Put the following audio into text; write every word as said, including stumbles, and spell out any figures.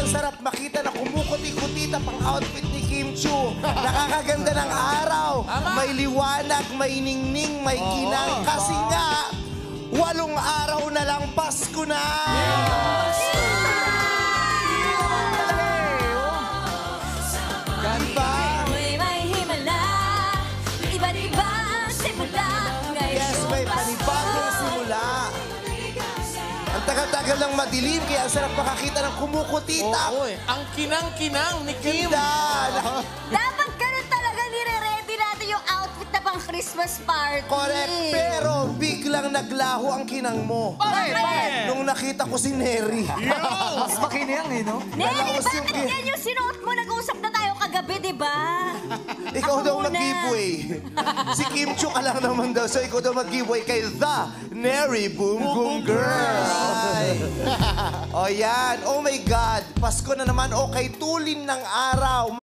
sarap makita na kumukuti-kutita pang outfit ni Kim Chiu. Nakakaganda ng araw. May liwanag, may ningning, may kinang. Kasi nga, walong araw na lang Pasko na! Diba? Yes, may panibagong simula. Ang tagal-tagal ng madilim, kaya ang sarap makakita ng kumukutita. Oo, eh. Ang kinang-kinang ni Kim. Ganda! Dapat ganun talaga nire-ready natin yung outfit na pang Christmas party. Correct, pero biglang naglaho ang kinang mo. Bakit? Bakit? Nung nakita ko si Neri. Mas makinang eh, no? Neri, Nalaos bakit yung kin- yan yung sinuot mo? Nag-usap na tayo kagabi, di ba? Ikaw Ako daw muna. mag-giveaway. Si Kim Chiu ka lang naman daw, so ikaw daw mag-giveaway kay The Neri Boom Boom Girl. O yan, oh my God, Pasko na naman, okay, tulin ng araw.